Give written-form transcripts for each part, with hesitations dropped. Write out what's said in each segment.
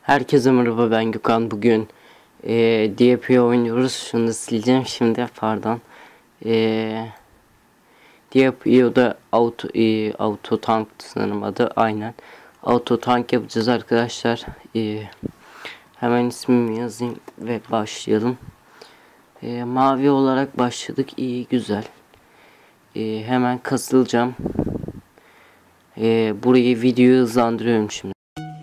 Herkese merhaba, ben Gökhan. Bugün DPO oynuyoruz. Şunu da sileceğim şimdi, pardon. DPO'da auto tank sanırım adı, aynen. Auto tank yapacağız arkadaşlar. Hemen ismimi yazayım ve başlayalım. Mavi olarak başladık, iyi, güzel. Hemen kasılacağım. Burayı videoyu hızlandırıyorum şimdi.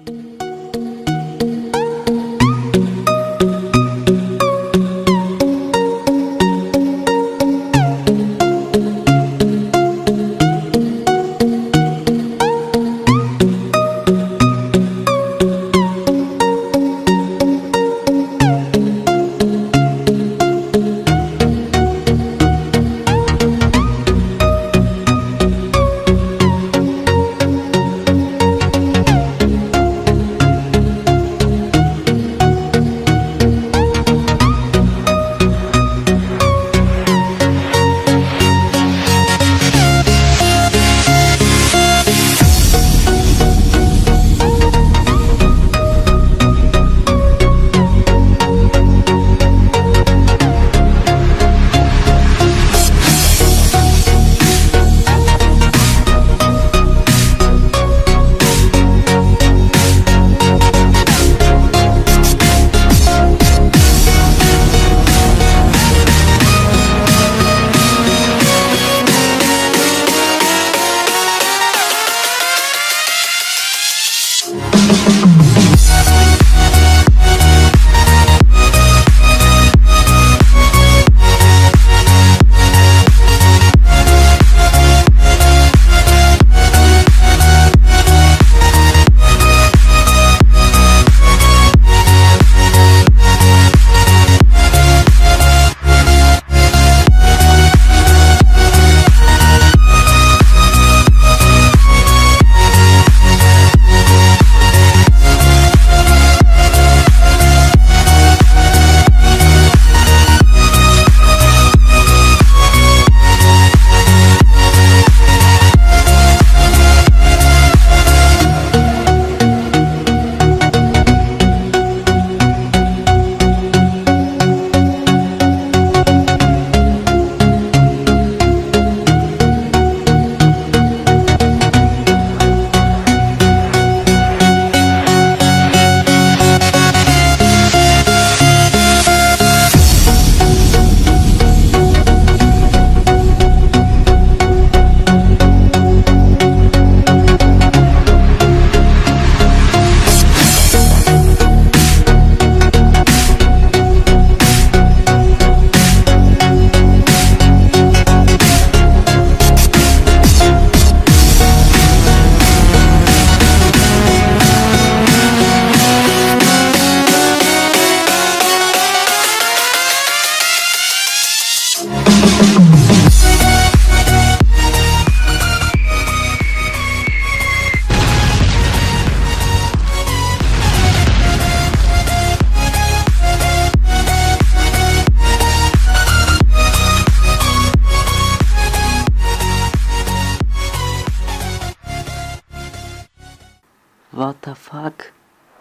What the fuck?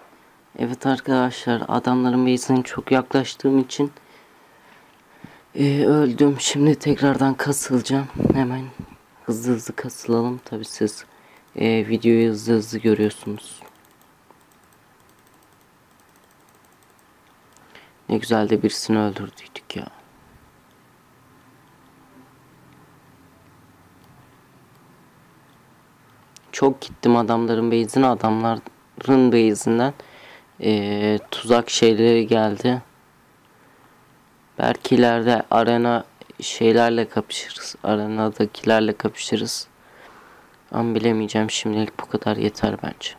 Evet arkadaşlar, adamların base'ine çok yaklaştığım için öldüm. Şimdi tekrardan kasılacağım. Hemen hızlı kasılalım. Tabi siz videoyu hızlı görüyorsunuz. Ne güzel de birisini öldürdük ya. Çok gittim adamların base'ine. Adamların base'inden tuzak şeyleri geldi. Belki ileride arena şeylerle kapışırız. Arenadakilerle kapışırız. Ama bilemeyeceğim. Şimdilik bu kadar yeter bence.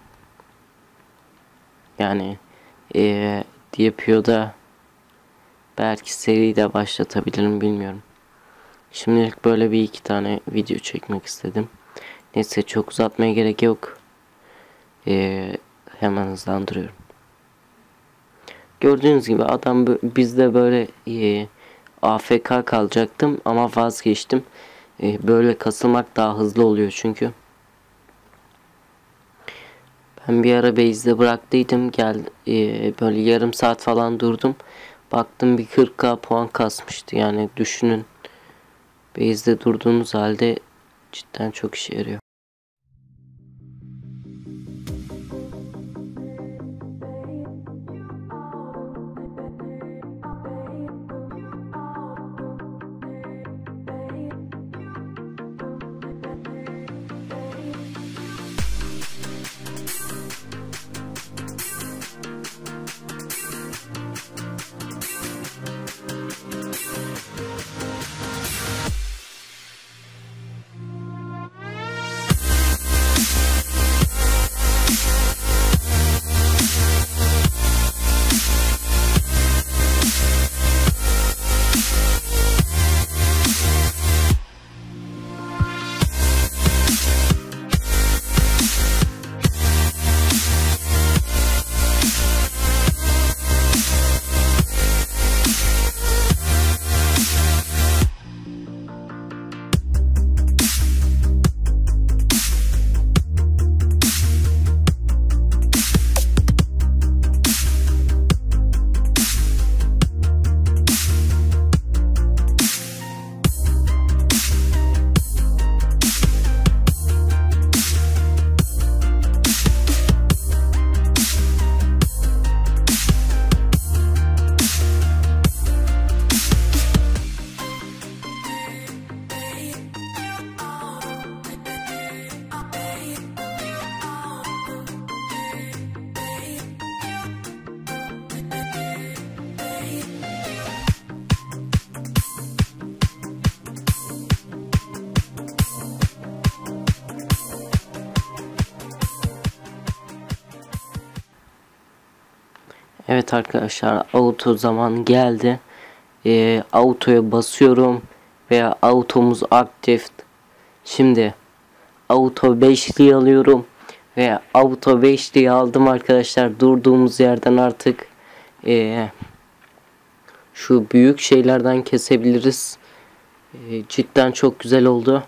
Yani DPO'da belki seri de başlatabilirim, bilmiyorum. Şimdilik böyle bir iki tane video çekmek istedim. Neyse, çok uzatmaya gerek yok. Hemen hızlandırıyorum. Gördüğünüz gibi adam bizde böyle AFK kalacaktım ama vazgeçtim. Böyle kasılmak daha hızlı oluyor çünkü. Ben bir ara base'de bıraktıydım. Böyle yarım saat falan durdum. Baktım bir 40k puan kasmıştı. Yani düşünün. Base'de durduğunuz halde cidden çok işe yarıyor. Evet arkadaşlar, auto zaman geldi. Autoya basıyorum veya automuz aktif. Şimdi auto 5'liği alıyorum ve auto 5'liği aldım arkadaşlar. Durduğumuz yerden artık şu büyük şeylerden kesebiliriz. Cidden çok güzel oldu.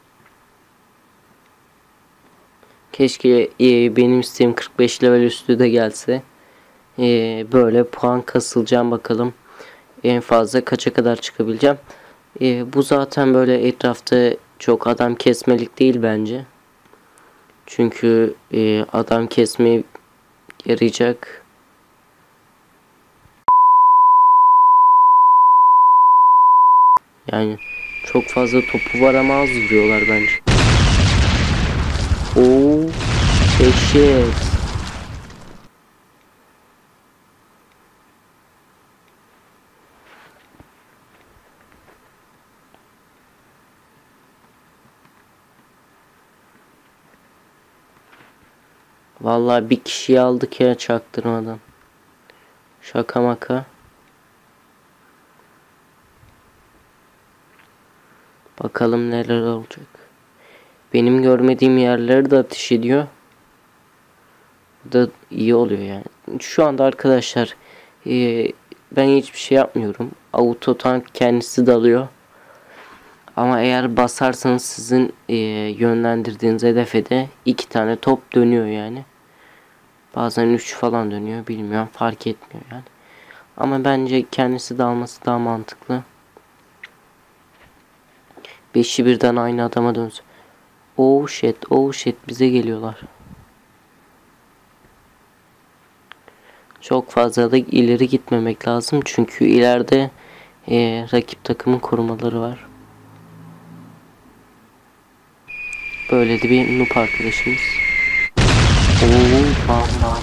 Keşke benim isteğim 45 level üstü de gelse. Böyle puan kasılacağım, bakalım en fazla kaça kadar çıkabileceğim. Bu zaten böyle etrafta çok adam kesmelik değil bence. Çünkü adam kesmeye yarayacak. Yani çok fazla topu var ama az vuruyorlar bence. Oo, eşit. Vallahi bir kişiyi aldık ya çaktırmadan. Şaka maka. Bakalım neler olacak. Benim görmediğim yerleri de ateş ediyor. Bu da iyi oluyor yani. Şu anda arkadaşlar ben hiçbir şey yapmıyorum. Auto tank kendisi dalıyor. Ama eğer basarsanız sizin yönlendirdiğiniz hedefe de 2 tane top dönüyor yani. Bazen 3 falan dönüyor, bilmiyorum, fark etmiyor yani. Ama bence kendisi dalması daha mantıklı. 5'i birden aynı adama dönsün. Oh shit, oh shit, bize geliyorlar. Çok fazla da ileri gitmemek lazım. Çünkü ileride rakip takımın korumaları var. Böyle de bir noob arkadaşımız. Oo, bam.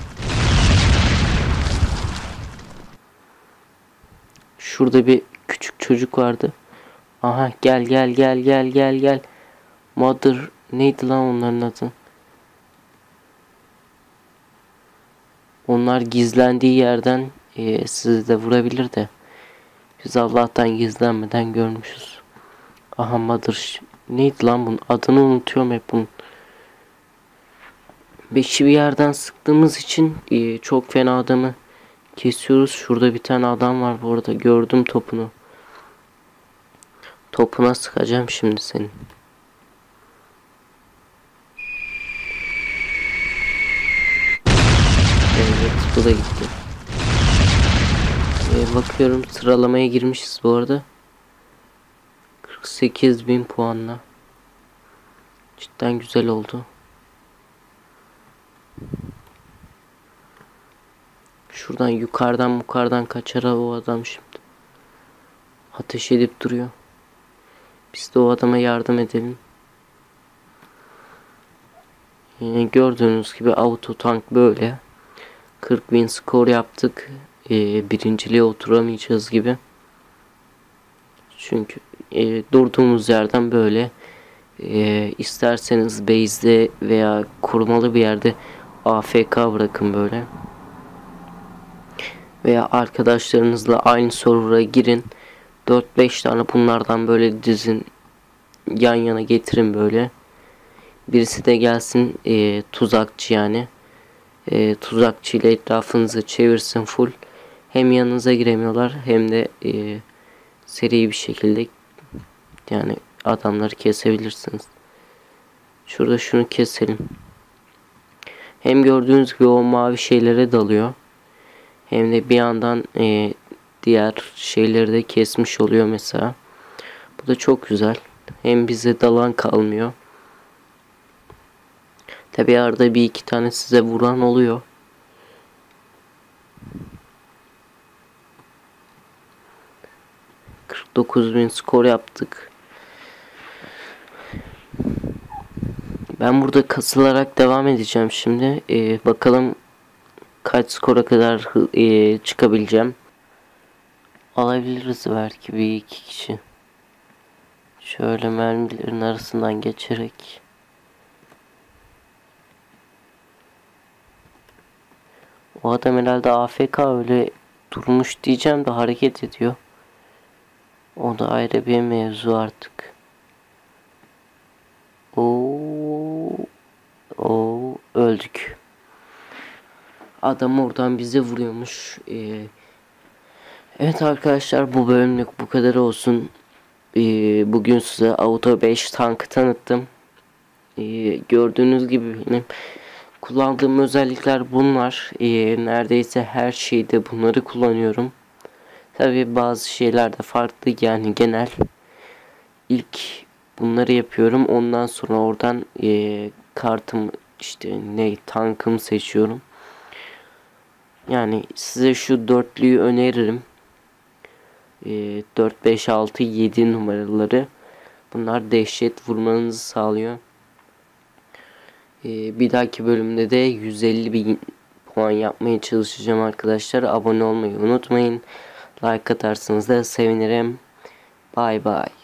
Şurada bir küçük çocuk vardı. Aha, gel. Mother neydi lan onların adı? Onlar gizlendiği yerden sizi de vurabilir de. Biz Allah'tan gizlenmeden görmüşüz. Aha, Mother neydi lan bunun? Adını unutuyorum hep bunun. Beşi bir yerden sıktığımız için çok fena adamı kesiyoruz. Şurada bir tane adam var bu arada. Gördüm topunu. Topuna sıkacağım şimdi senin. Bu da gitti. Bakıyorum sıralamaya girmişiz bu arada. 48.000 puanla. Cidden güzel oldu. Şuradan yukarıdan kaçar o adam şimdi. Ateş edip duruyor. Biz de o adama yardım edelim. Gördüğünüz gibi auto tank böyle. 40.000 skor yaptık. Birinciliğe oturamayacağız gibi. Çünkü durduğumuz yerden böyle isterseniz base'de veya korumalı bir yerde AFK bırakın böyle. Veya arkadaşlarınızla aynı server'a girin. 4-5 tane bunlardan böyle dizin. Yan yana getirin böyle. Birisi de gelsin tuzakçı yani. Tuzakçı ile etrafınızı çevirsin full. Hem yanınıza giremiyorlar hem de seri bir şekilde yani adamları kesebilirsiniz. Şurada şunu keselim. Hem gördüğünüz gibi o mavi şeylere dalıyor. Hem de bir yandan diğer şeyleri de kesmiş oluyor mesela. Bu da çok güzel. Hem bize dalan kalmıyor. Tabi arada bir iki tane size vuran oluyor. ...49.000 skor yaptık. Ben burada kasılarak devam edeceğim şimdi. Bakalım kaç skora kadar çıkabileceğim. Alabiliriz belki bir iki kişi. Şöyle mermilerin arasından geçerek. O adam herhalde AFK öyle durmuş diyeceğim de hareket ediyor. O da ayrı bir mevzu artık. Oo, öldük. Adam oradan bize vuruyormuş. Evet arkadaşlar, bu bölümlük bu kadar olsun. Bugün size Auto 5 tankı tanıttım. Gördüğünüz gibi benim kullandığım özellikler bunlar. Neredeyse her şeyde bunları kullanıyorum. Tabi bazı şeyler de farklı, yani genel. İlk bunları yapıyorum. Ondan sonra oradan kartım işte tankımı seçiyorum. Yani size şu dörtlüyü öneririm. 4, 5, 6, 7 numaraları. Bunlar dehşet vurmanızı sağlıyor. Bir dahaki bölümde de 150.000 puan yapmaya çalışacağım arkadaşlar. Abone olmayı unutmayın. Like atarsanız da sevinirim. Bye bye.